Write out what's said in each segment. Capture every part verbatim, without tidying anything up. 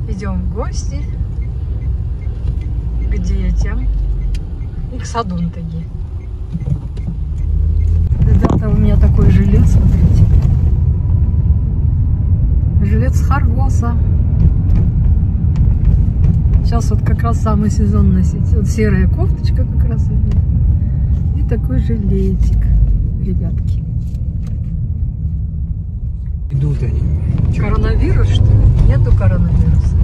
Идем в гости к детям и к Садунтаге. Ребята, у меня такой жилет, смотрите. Жилет с Харгоса. Сейчас вот как раз самый сезон носить. Вот серая кофточка как раз идет. И такой жилетик, ребятки. Идут они. Коронавирус, что ли? Нету коронавируса.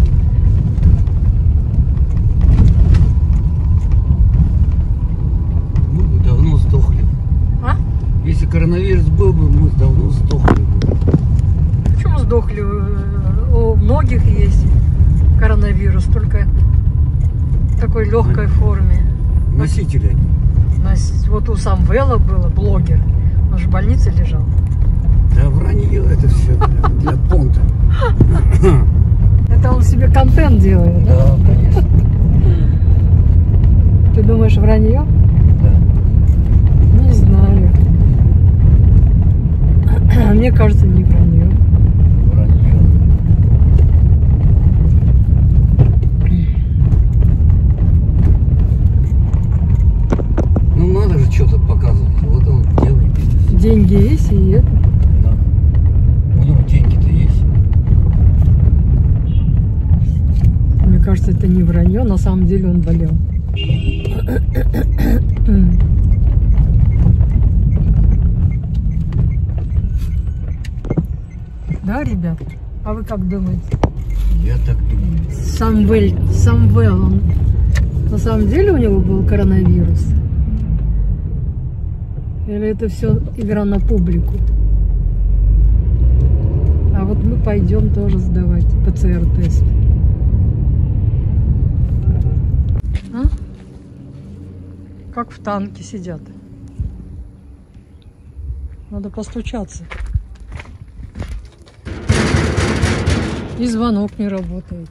Мы бы давно сдохли. А? Если коронавирус был бы, мы давно сдохли бы. Почему сдохли? У многих есть коронавирус, только в такой легкой форме. Носители они. Вот у Самвела было, блогер. Он же в больнице лежал. Да вранье это все для понта. Это он себе контент делает, да? Да, конечно. Ты думаешь, вранье? Да. Не знаю. Мне кажется, не вранье. Вранье. Ну надо же что-то показывать. Вот он делает. Деньги есть и это. Да. У него деньги-то есть. Мне кажется, это не вранье, на самом деле он болел. Да, ребят? А вы как думаете? Я так думаю. Самвел, Самвел, он на самом деле у него был коронавирус? Или это все игра на публику? А вот мы пойдем тоже сдавать ПЦР-тест. А? Как в танке сидят. Надо постучаться. И звонок не работает.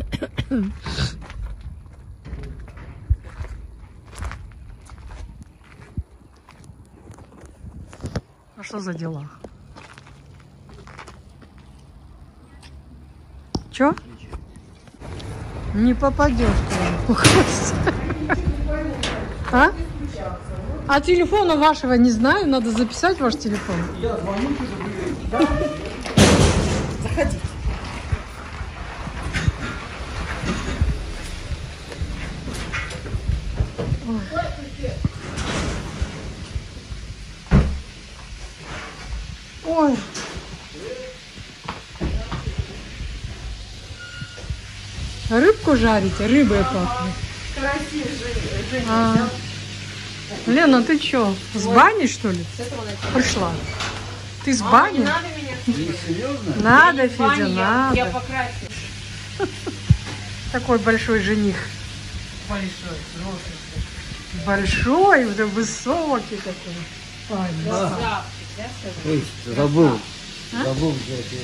А что за дела? Чё? Не попадешь ты. А? А телефона вашего не знаю, надо записать ваш телефон. Я звоню, да? Заходи. Ой. Рыбку жарите? Рыбой пахнет. А. Лена, ты чё, с бани, что ли, пришла? Ты с бани? Не надо меня. Серьезно? Надо, Федя, надо. Я покрасила. Такой большой жених. Большой, взрослый. Большой, уже высокий такой. Ай, да. Красавчик, да, сказать? Ой, забыл. А? Забыл взять.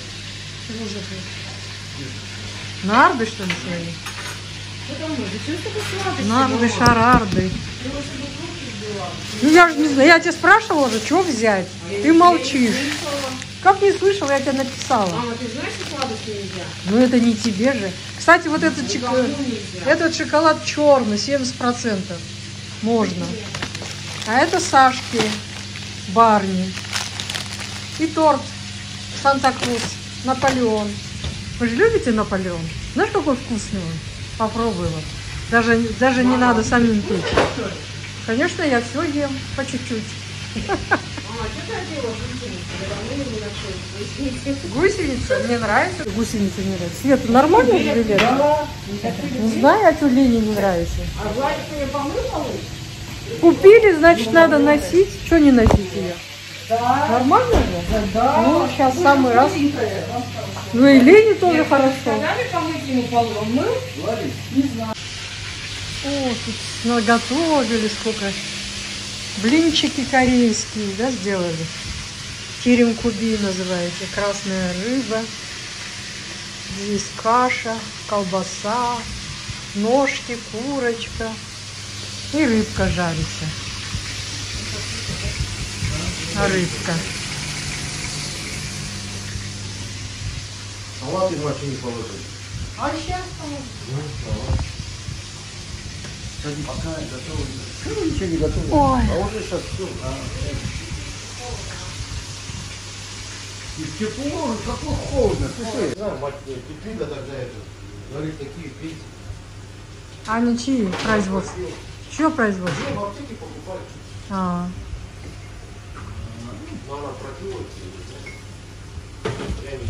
Нарды, что ли, свои? Потому что, что с тобой сладости? Нарды, шарарды. Ну, я же не знаю, я тебя спрашивала уже, что взять? Ты молчишь. Как не слышала, я тебе написала. Мама, ты знаешь, что сладости нельзя? Ну, это не тебе же. Кстати, вот этот, чек... этот шоколад черный, семьдесят процентов. Можно. А это Сашки, Барни. И торт Санта-Крус, Наполеон. Вы же любите Наполеон? Знаешь, какой вкусный он? Попробуй вот. Даже, даже не надо самим пить. Конечно, я все ем по чуть-чуть. Мама, что ты одела гусеницу? Гусеница? Мне нравится. Гусеница не нравится. Света, нормально жилет? Да. Не знаю, а что Лене не нравится. А Владик мне помыл? Купили, значит, надо носить. Что не носить ее? Да. Нормально же? Да. Ну, сейчас самый раз. Ну и Лене тоже хорошо. Сказали помыть ему полу, он мыл? Не знаю. О, тут наготовили сколько. Блинчики корейские, да, сделали. Терем-куби называется. Красная рыба. Здесь каша, колбаса, ножки, курочка. И рыбка жарится. А рыбка. Салат из вообще не положили. А сейчас Пока готовы. Ну, ничего не готово. Ой. А уже сейчас все. А, и тепло, какое холодно. Слушай, да, мать, пекли, да тогда это. Говорит, такие пить. А они чьи производства? Чье производство? Ну, в аптеке покупают. А. Но она пропила. Я не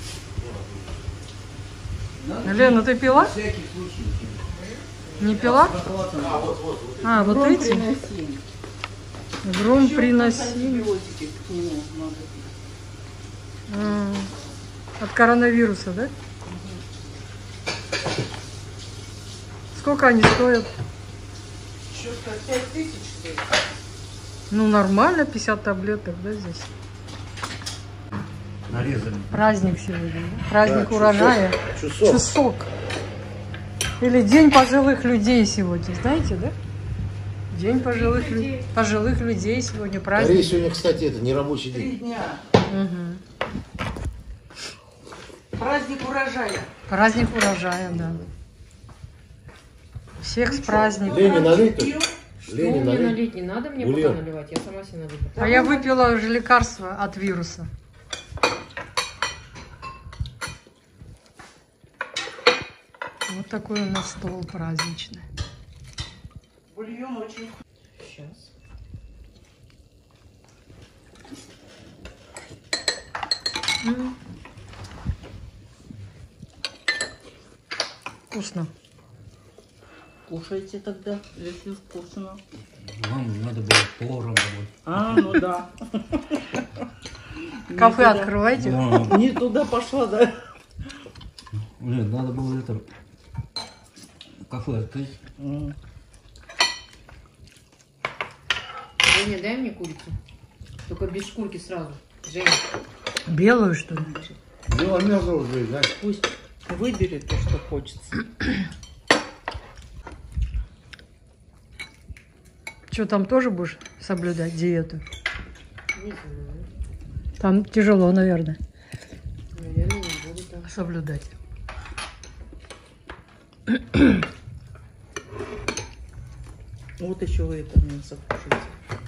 пил. Лена, ты пила? На всякий случай. Не пила? А, вот, вот, вот. А, вот Гром эти? приносим. Гром Еще приносим. антибиотики к нему надо пить. А, от коронавируса, да? Сколько они стоят? Что-то пять тысяч стоит. Ну, нормально, пятьдесят таблеток, да, здесь? Нарезали. Праздник сегодня, да? Праздник Да, урожая. чусок. Чусок. Или День пожилых людей сегодня, знаете, да? День пожилых, лю... пожилых людей сегодня Скорее праздник. сегодня, кстати, это не рабочий Три день. дня. Угу. Праздник урожая. Праздник урожая, да. Всех с праздником. Лене налить тут? Пил. Что Лене мне налить? налить? Не надо мне Бульон. пока наливать, я сама себе налью. А я выпила уже лекарство от вируса. Вот такой у нас стол праздничный. Бульон очень. Сейчас. М. Вкусно. Кушайте тогда, если вкусно. Вам надо было поваром работать. А, ну да. Кафе Не туда- открывайте. Не туда пошла, да? Нет, надо было это кафе открыть. М. Женя, дай мне курицу. Только без шкурки сразу. Женя. Белую, что ли? Ну, а мясо уже, знаешь. Пусть выберет то, что хочется. Что, там тоже будешь соблюдать диету? Не знаю. Там тяжело, наверное, Наверное, не буду там. соблюдать. Вот еще вы это мясо кушаете.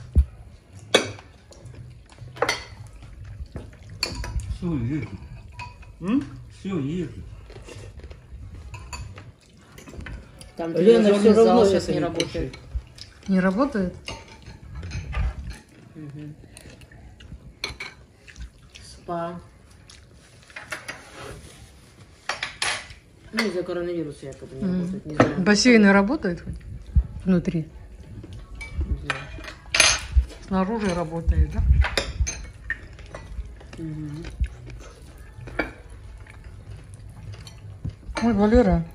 Все, ешь. М? Все, ешь. Там Лена все тренажерный равно зал сейчас это не не работает. кушает. Не работает? Мгм. Спа. Ну, из-за коронавируса якобы не М. работает. Не знаю. Бассейны работают хоть? Внутри? Не знаю. Снаружи работает, да? Мгм. Ой, Валера.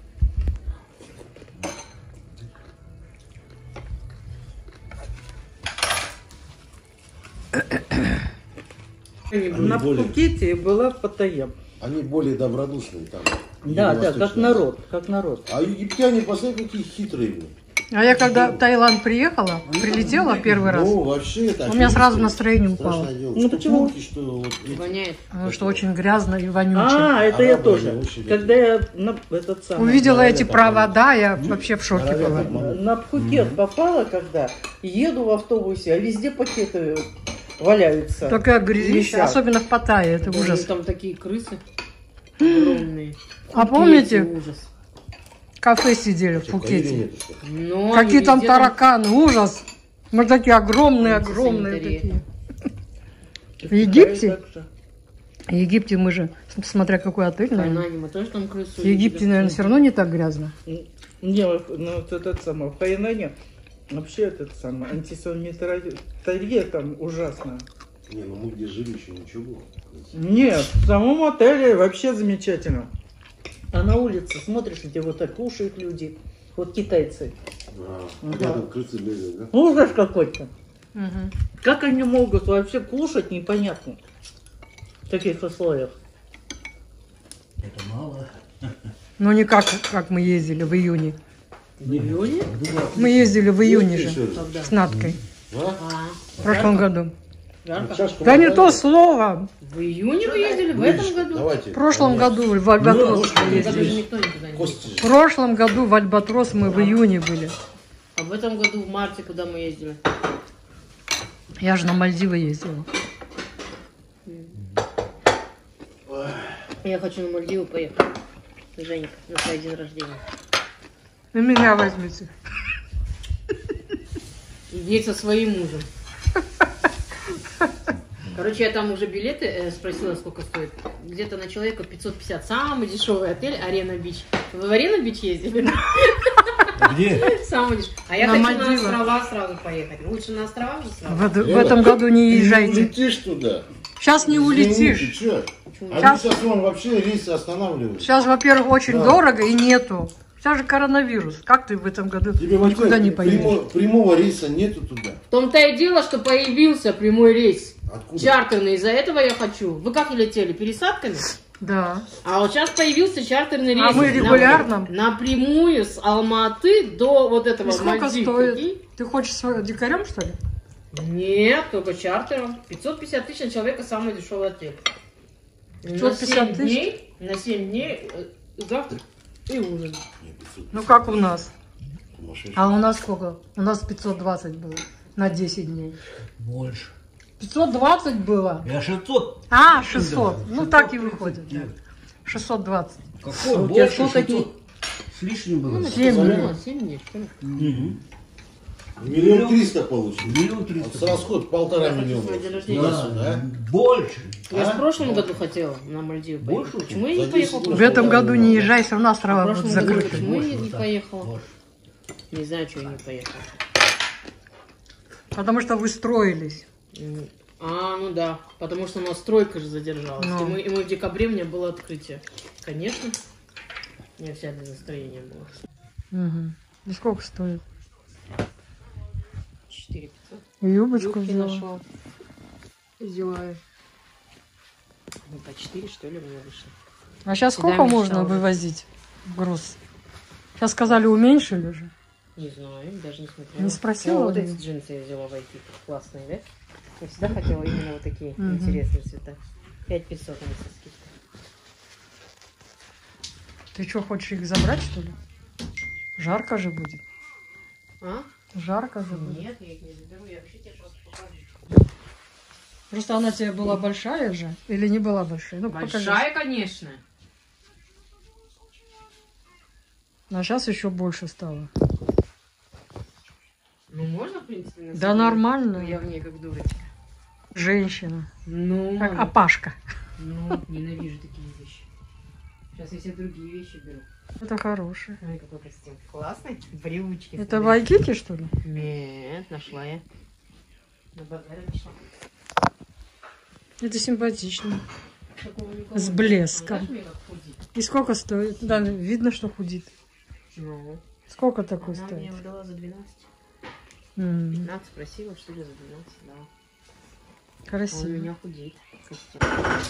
На более- Пхукете была в Паттайе. Они более добродушные там. Да, да, как юго-восточные. народ, как народ. А египтяне, посмотри, какие хитрые. блин. А я когда в Таиланд приехала, прилетела первый раз, Ну, вообще это у меня сразу офигительно. настроение упало. Страшное дело. Ну, Что почему? турки, что вот эти- Воняет. Потому что очень грязно и вонюче. А, это я Арабы, тоже. они очень Когда я на этот самый... Увидела норовят эти обмануть. провода, я вообще в шоке Норовят была. обмануть. На Пхукет попала, когда еду в автобусе, а везде пакеты валяются. Такая грязища, Висят. особенно в Паттайе, это У них ужас. там такие крысы огромные. А Пхукете помните, ужас. в кафе сидели в Что, Пхукете? поели нету, что ли? Но Какие они там везде тараканы, ужас. Мы такие огромные, огромные Антисанитария. такие. В Египте? Так же. В Египте мы же, смотря какой отель, В наверное. Хайнане мы тоже там крысу В Египте, наверное, все равно не так грязно. Не, ну вот этот самый, в Хайнане вообще этот самый, антисанитария там ужасно. Не, ну мы где жили, еще ничего было. Нет, в самом отеле вообще замечательно. А на улице смотришь, где вот так кушают люди. Вот китайцы. А, Ага. рядом крысы бегают, да? Ужас какой-то. Мгм. Как они могут вообще кушать, непонятно. В таких условиях. Это мало. Ну не как, как мы ездили в июне. В июне? Мы ездили в июне же Что ли? Когда? с Надкой А? А, в прошлом году. Жарко. Чашку Да не набрали. то слово. В июне вы ездили, в этом году? Давайте. В прошлом году в Альбатрос В мы этом году ездили. никто никуда не ездил. Кости В же. прошлом году в Альбатрос мы в июне были. А в этом году в марте куда мы ездили? Я же на Мальдивы ездила. Я хочу на Мальдивы поехать. Женька, на свой день рождения. И меня возьмите. Едь со своим мужем. Короче, я там уже билеты э, спросила, сколько стоит. Где-то на человека пятьсот пятьдесят. Самый дешевый отель Арена Бич. Вы в Арена Бич ездили? Где? Самый дешевый. А я На хочу Мальдивы. на острова сразу поехать. Лучше на острова же сразу. В, в этом году не Ты не езжайте. улетишь туда. Сейчас не Извини, улетишь. ты чё? Почему? Они Щас- сейчас вон вообще рейсы останавливают. Сейчас, во-первых, очень Да. дорого и нету. Сейчас же коронавирус. Как ты в этом году Тебе никуда не вообще поедешь? прямо- прямого рейса нету туда. В том-то и дело, что появился прямой рейс. Откуда? Чартерный. Из-за этого я хочу. Вы как летели? Пересадками? Да. А вот сейчас появился чартерный рейс. А мы регулярно? На- Напрямую с Алматы до вот этого И сколько Мальдив. стоит? Прикинь? Ты хочешь с дикарем, что ли? Нет, только чартером. пятьсот пятьдесят тысяч на человека самый дешевый отель. пятьсот пятьдесят на семь тысяч? дней, на семь дней э, завтрак и ужин. Не, пятьсот. Ну как у нас? Сумасшедший. А у нас сколько? У нас пятьсот двадцать было на десять дней. Больше. пятьсот двадцать было. Я шестьсот. А, шестьсот. Ну так и выходит. Да. шестьсот двадцать. Какой У тебя больше? сколько дней? шестьсот с лишним было. семь дней. Ну, семь дней, что ли? Мгм. Миллион триста получил. Миллион Вот триста. с расход полтора Я хочу миллиона. свой день рождения. Туда-сюда, Больше. Я же А? в прошлом году хотела на Мальдивы Больше? поехать. Почему я За не поехала? десять В этом году не езжай, все равно А острова в будут прошлом году закрыты. почему я не вот так. поехала? Больше. Не знаю, что я не поехала. Потому что вы строились. М, А, ну да, потому что у нас стройка же задержалась. Ну. И, мы, и мы в декабре, у меня было открытие. Конечно, у меня вся настроение было. Угу. И сколько стоит? четыре пятьсот. И юбочку Юбки взяла. нашла. Взяла. Ну, по четыре, что ли, у меня вышло. А сейчас Всегда сколько мечтала можно уже. вывозить груз? Сейчас сказали, уменьшили же. Не знаю, даже не смотрела. Не спросила О, вот ли? эти джинсы я взяла в Айти. Классные, да? Я всегда хотела именно вот такие Мгм. интересные цвета. пять пятьсот они со скидкой. Ты что, хочешь их забрать, что ли? Жарко же будет. А? Жарко же будет. Нет, я их не заберу, я вообще тебе просто покажу. Просто она тебе была большая же? Или не была большая? Ну, покажи. Большая, конечно. А сейчас еще больше стало. Ну, можно, в принципе, носить? Да нормально. Ну, я в ней как дурочка. Женщина. Ну, Как опашка. ну, ненавижу такие вещи. Сейчас я все другие вещи беру. Это хорошее. Ой, какой костюм. Классный. Брючки. Это в смотри. Айкике, что ли? Нет, нашла я. На базаре нашла. Это симпатично. Такого никого С нет. блеском. Знаешь, мне как худит? И сколько стоит? Да, видно, что худит. Ну, Сколько такой она мне стоит? удала за двенадцать. М, пятнадцать просила, что ли, за двенадцать, да. Он у Красиво. меня худеет. Костюм.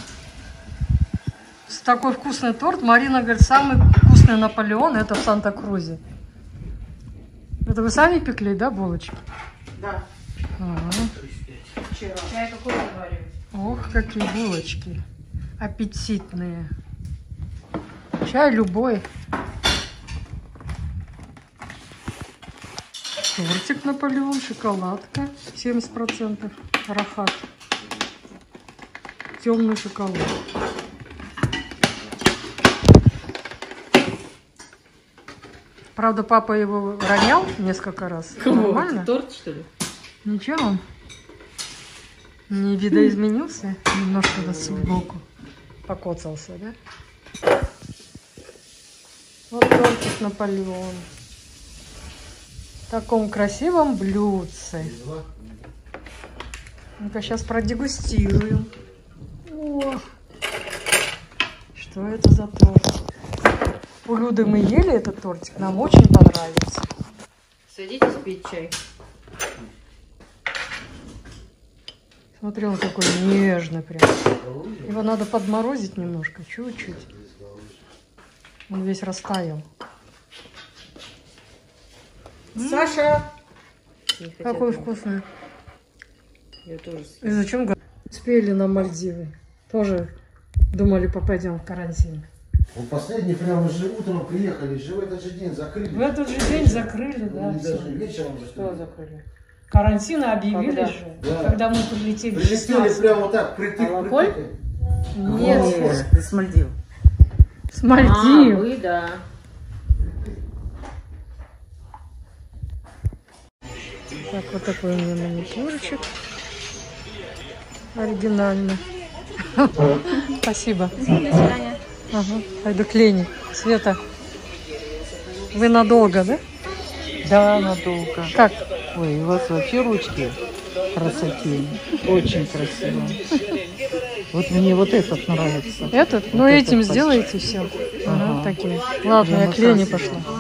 С такой вкусный торт. Марина говорит, самый вкусный Наполеон это в Санта-Крузе. Это вы сами пекли, да, булочки? Да. Ага. Вчера. Чай какой заваривать? Ох, какие булочки. Аппетитные. Чай любой. Тортик Наполеон, шоколадка. семьдесят процентов. Рахат. Темный шоколад. Правда, папа его ронял несколько раз. Нормально? Торт, что ли? Ничего, он не видоизменился, немножко на сбоку покоцался, да? Вот тортик Наполеон. В таком красивом блюдце. Ну-ка, сейчас продегустируем. О, что это за торт? У Люды мы ели этот тортик, нам очень понравился. Садитесь пить чай. Смотри, он такой нежный прям. Его надо подморозить немножко, чуть-чуть. Он весь растаял. Саша! Какой вкусный. Я тоже И зачем го- успели на Мальдивы? Тоже думали, попадем в карантин. Вот последний прямо же утром приехали, же в этот же день закрыли. В этот же день закрыли, да. Или всё. даже вечером Что закрыли. закрыли? Карантин объявили Когда? же, Да. когда мы прилетели. Прилетели шестнадцатого. прямо вот так, притык, Алкоголь? притык. Нет, Нет, ты с Мальдив. с А, Мальдив. вы, да. Так, вот такой у меня маникюрчик. Оригинально. Спасибо. До свидания. Ага, пойду к Лене. Света, вы надолго, да? Да, надолго. Как? Ой, у вас вообще ручки красоте. Очень красиво. Вот мне вот этот нравится. Этот? Ну, Вот этим этот сделаете все. Ага, Ага. такие. Ладно, я Прямо к Лене красиво. пошла.